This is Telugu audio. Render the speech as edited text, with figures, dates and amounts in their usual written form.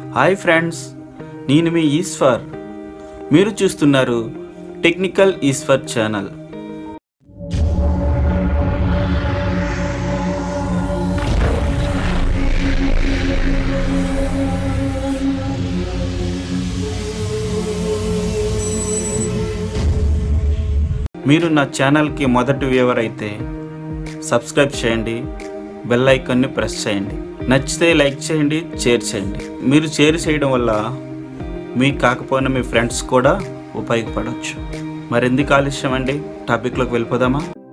హాయ్ ఫ్రెండ్స్, నేను మీ ఈశ్వర్. మీరు చూస్తున్నారు టెక్నికల్ ఈశ్వర్ ఛానల్. మీరు నా ఛానల్కి మొదటి వ్యూవర్ అయితే సబ్స్క్రైబ్ చేయండి, బెల్ ఐకాన్ని ప్రెస్ చేయండి. నచ్చితే లైక్ చేయండి, షేర్ చేయండి. మీరు షేర్ చేయడం వల్ల మీకు కాకపోయినా మీ ఫ్రెండ్స్ కూడా ఉపయోగపడవచ్చు. మరెందుకు ఆలస్యం అండి, టాపిక్లోకి వెళ్ళిపోదామా?